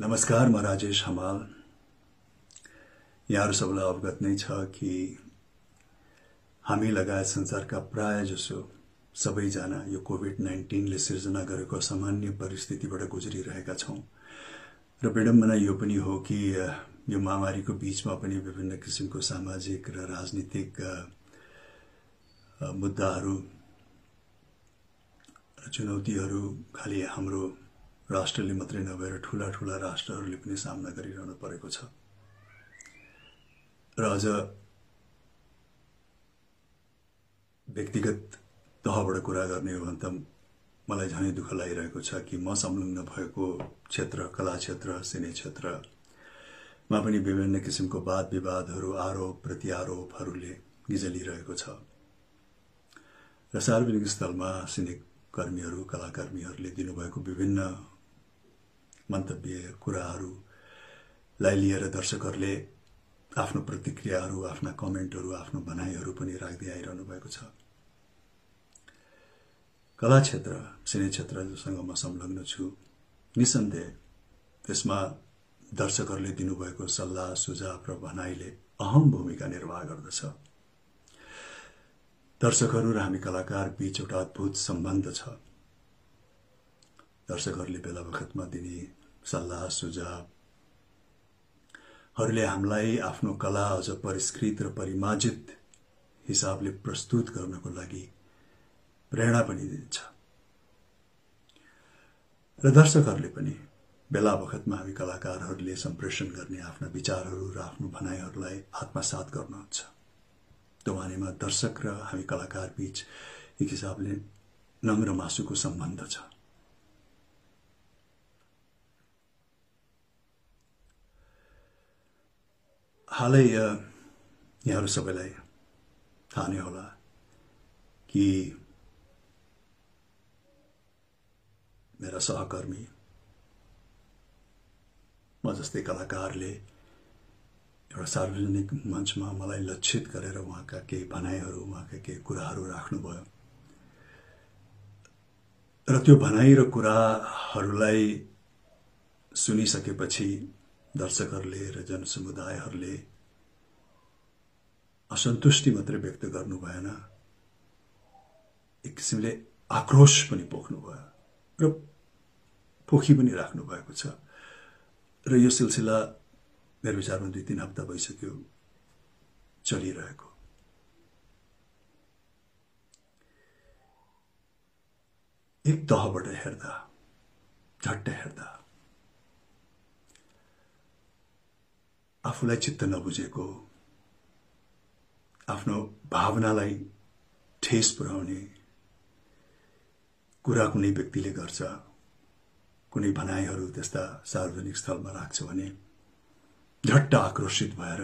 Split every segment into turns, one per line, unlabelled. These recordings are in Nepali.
नमस्कार, म राजेश हमाल। यहाँहरु सबैलाई अवगत नै छ कि हामी लगायत संसारका प्राय जसो सबैजना यो कोभिड-19 ले सिर्जना गरेको असामान्य परिस्थितिबाट गुज्रिरहेका छौं। र विडम्बना यो पनि हो कि यो महामारीको बीचमा पनि विभिन्न किसिमको सामाजिक र राजनीतिक मुद्दाहरू र चुनौतीहरू खाली हाम्रो राष्ट्रले मात्रै नभएर ठूला ठूला राष्ट्रहरूले पनि सामना गरिरहनु परेको छ। र अझ व्यक्तिगत तहबाट कुरा गर्ने हो भने त मलाई झनै दुःख लागिरहेको छ कि म संलग्न भएको क्षेत्र, कला क्षेत्र, सिने क्षेत्रमा पनि विभिन्न किसिमको वाद विवादहरू, आरोप प्रत्यारोपहरूले गिजलिरहेको छ। र सार्वजनिक स्थलमा सिने कर्मीहरू, कलाकर्मीहरूले दिनुभएको विभिन्न मन्तव्य कुराहरूलाई लिएर दर्शकहरूले आफ्नो प्रतिक्रियाहरू, आफ्ना कमेन्टहरू, आफ्नो भनाइहरू पनि राख्दै आइरहनु भएको छ। कला क्षेत्र, सिने क्षेत्र जोसँग म संलग्न छु, निसन्देह त्यसमा दर्शकहरूले दिनुभएको सल्लाह, सुझाव र भनाइले अहम भूमिका निर्वाह गर्दछ। दर्शकहरू र हामी कलाकार बीच एउटा अद्भुत सम्बन्ध छ। दर्शकहरूले बेला बखतमा दिने सल्लाह सुझावहरूले हामीलाई आफ्नो कला अझ परिष्कृत र परिमार्जित हिसाबले प्रस्तुत गर्नको लागि प्रेरणा पनि दिन्छ। र दर्शकहरूले पनि बेला बखतमा हामी कलाकारहरूले सम्प्रेषण गर्ने आफ्ना विचारहरू र आफ्नो भनाइहरूलाई आत्मसात गर्नुहुन्छ। त्यो मानेमा दर्शक र हामी कलाकार बीच एक हिसाबले नङ्ग्र मासुको सम्बन्ध छ। हालै यहाँहरु सबैलाई थाहा नै होला कि मेरा सहकर्मी, म जस्तै कलाकारले एउटा सार्वजनिक मञ्चमा मलाई लक्षित गरेर उहाँका केही भनाइहरू, उहाँका केही कुराहरू राख्नुभयो। र त्यो भनाइ र कुराहरूलाई सुनिसकेपछि दर्शकहरूले र जनसमुदायहरूले असन्तुष्टि मात्रै व्यक्त गर्नु भएन, एक किसिमले आक्रोश पनि पोख्नु भयो र पोखी पनि राख्नु भएको छ। र यो सिलसिला मेरो विचारमा 2-3 हप्ता भइसक्यो चलिरहेको। एक तहबाट हेर्दा, झट्ट हेर्दा आफूलाई चित्त नबुझेको, आफ्नो भावनालाई ठेस पुर्याउने कुरा कुनै व्यक्तिले गर्छ, कुनै भनाइहरू त्यस्ता सार्वजनिक स्थलमा राख्छ भने झट्ट आक्रोशित भएर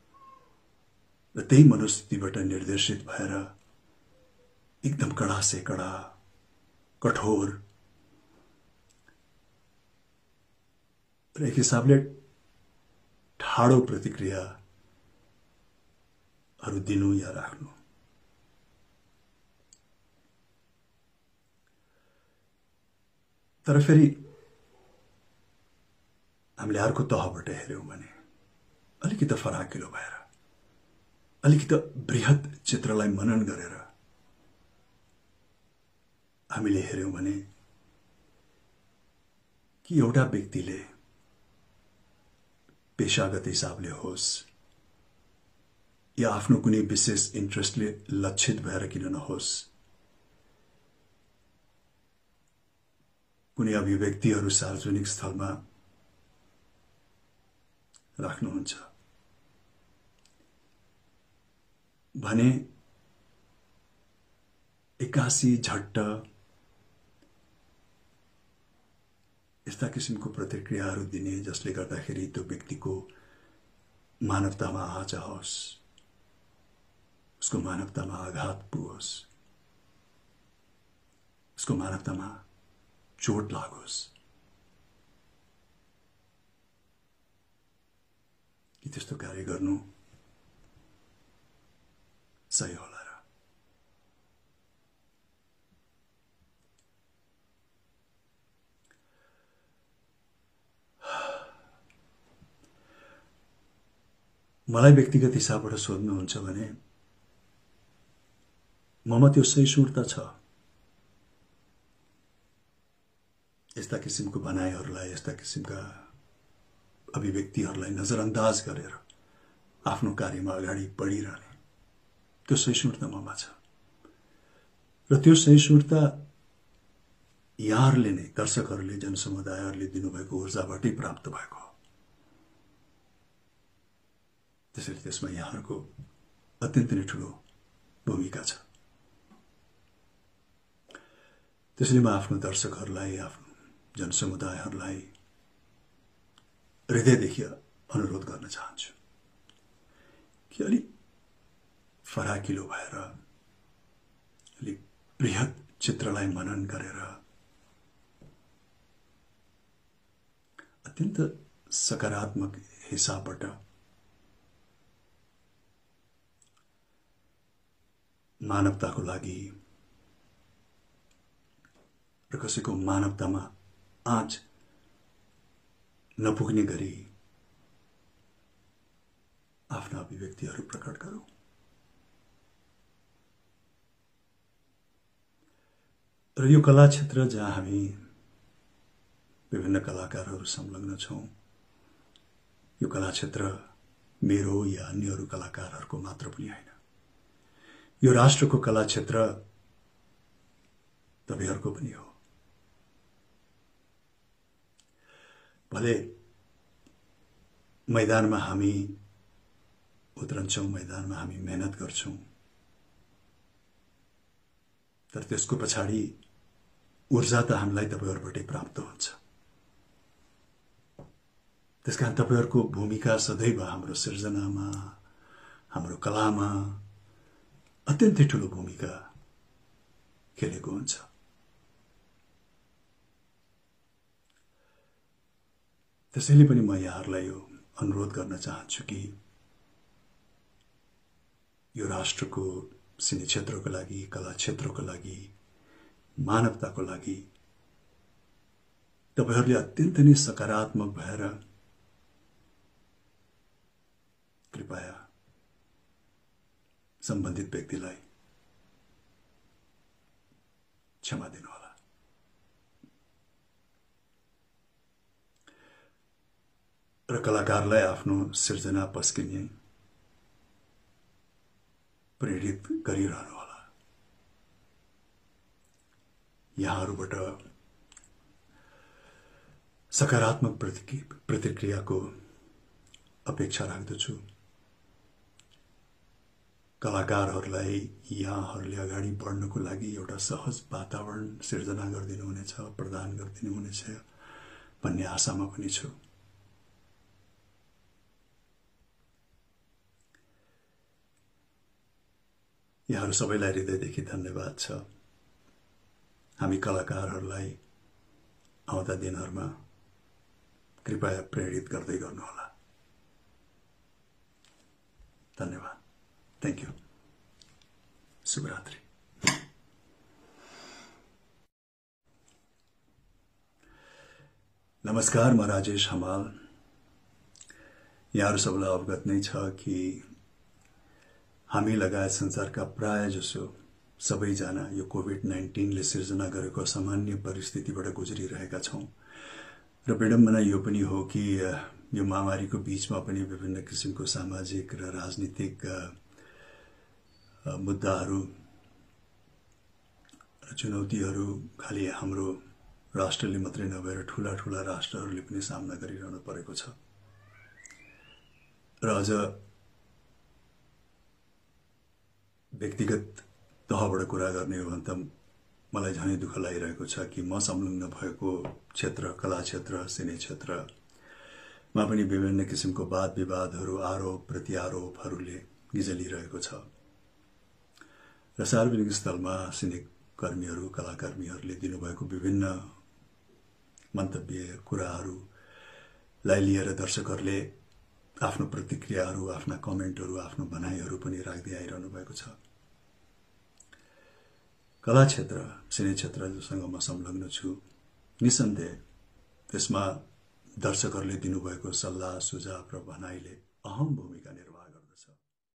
र त्यही मनोस्थितिबाट निर्देशित भएर एकदम कडा से कडा, कठोर र एक हिसाबले ठाडो प्रतिक्रियाहरू दिनु या राख्नु। तर फेरि हामीले अर्को तहबाट हेर्यौं भने अलिकति फराकिलो भएर, अलिकति बृहत चित्रलाई मनन गरेर हामीले हेर्यौं भने कि एउटा व्यक्तिले पेशागत हिसाबले होस् या आफ्नो कुनै विशेष इन्ट्रेस्टले लक्षित भएर किन नहोस्, कुनै अभिव्यक्तिहरू सार्वजनिक स्थलमा राख्नुहुन्छ भने एकासी झट्ट यस्ता किसिमको प्रतिक्रियाहरू दिने जसले गर्दाखेरि त्यो व्यक्तिको मानवतामा आँच आओस्, उसको मानवतामा आघात पुगोस्, उसको मानवतामा चोट लागोस्, कि त्यस्तो कार्य गर्नु सही होला र? मलाई व्यक्तिगत हिसाबबाट सोध्नुहुन्छ भने ममा त्यो सहिष्णुता छ। यस्ता किसिमको भनाइहरूलाई, यस्ता किसिमका अभिव्यक्तिहरूलाई नजरअन्दाज गरेर आफ्नो कार्यमा अगाडि बढिरहने त्यो सहिष्णुता ममा छ। र त्यो सहिष्णुता यहाँहरूले नै, दर्शकहरूले, जनसमुदायहरूले दिनुभएको ऊर्जाबाटै प्राप्त भएको हो। त्यसैले त्यसमा यहाँहरूको अत्यन्त नै ठूलो भूमिका छ। त्यसैले म आफ्नो दर्शकहरूलाई, आफ्नो जनसमुदायहरूलाई हृदयदेखि अनुरोध गर्न चाहन्छु कि अलिक फराकिलो भएर, अलिक बृहत चित्रलाई मनन गरेर अत्यन्त सकारात्मक हिसाबबाट मानवताको लागि र कसैको मानवतामा आँच नपुग्ने गरी आफ्ना अभिव्यक्तिहरू प्रकट गरौं। र यो कला क्षेत्र जहाँ हामी विभिन्न कलाकारहरू संलग्न छौं, यो कला क्षेत्र मेरो या अन्य अरू कलाकारहरूको मात्र पनि होइन। यो राष्ट्रको कला क्षेत्र तपाईहरुको पनि हो। भले मैदानमा हामी उत्रन्छौं, मैदानमा हामी मेहनत गर्छौं, तर त्यसको पछाडि ऊर्जा त हामीलाई तपाईहरुबाटै प्राप्त हुन्छ। त्यसकारण तपाईहरुको भूमिका सदैव हाम्रो सृजनामा, हाम्रो कलामा अत्यन्तै ठूलो भूमिका खेलेको हुन्छ। त्यसैले पनि म यहाँहरूलाई यो अनुरोध गर्न चाहन्छु कि यो राष्ट्रको सिने क्षेत्रको लागि, कला क्षेत्रको लागि, मानवताको लागि तपाईहरुले अत्यन्त नै सकारात्मक भएर कृपया सम्बन्धित व्यक्तिलाई क्षमा दिनुहोला। र कलाकारलाई आफ्नो सृजना पस्किने प्रेरित गरिरहनु होला। यहाँहरुबाट सकारात्मक प्रतिक्रियाको अपेक्षा राख्दछु। कलाकारहरूलाई यहाँहरूले अगाडि बढ्नको लागि एउटा सहज वातावरण सिर्जना गरिदिनु हुनेछ, प्रदान गरिदिनु हुनेछ भन्ने आशामा पनि छु। यहाँहरू सबैलाई हृदयदेखि धन्यवाद छ। हामी कलाकारहरूलाई आउँदा दिनहरुमा कृपया प्रेरित गर्दै गर्नुहोला। धन्यवाद। Thank you. शुभरात्रि। नमस्कार, म राजेश हमाल। यहाँहरु सबैलाई अवगत नै छ कि हामी लगायत संसारका प्राय जसो सबैजना यो कोभिड-19 ले सिर्जना गरेको सामान्य परिस्थितिबाट गुजरिरहेका छौं। र विडम्बना यो पनि हो कि यो महामारीको बीचमा पनि विभिन्न किसिमको सामाजिक र राजनीतिक मुद्दाहरू र चुनौतीहरू खाली हाम्रो राष्ट्रले मात्रै नभएर ठूला ठूला राष्ट्रहरूले पनि सामना गरिरहनु परेको छ। र अझ व्यक्तिगत तहबाट कुरा गर्ने हो भने त मलाई झनै दुःख लागिरहेको छ कि म संलग्न भएको क्षेत्र, कला क्षेत्र, सिने क्षेत्रमा पनि विभिन्न किसिमको वाद विवादहरू, आरोप प्रत्यारोपहरूले गिजलिरहेको छ। र सार्वजनिक स्थलमा सिने कर्मीहरू, कलाकर्मीहरूले दिनुभएको विभिन्न मन्तव्य, कुराहरूलाई लिएर दर्शकहरूले आफ्नो प्रतिक्रियाहरू, आफ्ना कमेन्टहरू, आफ्नो भनाइहरू पनि राख्दै आइरहनु भएको छ। कला क्षेत्र, सिने क्षेत्र जोसँग म संलग्न छु, निसन्देह त्यसमा दर्शकहरूले दिनुभएको सल्लाह, सुझाव र भनाइले अहम भूमिका निर्वाह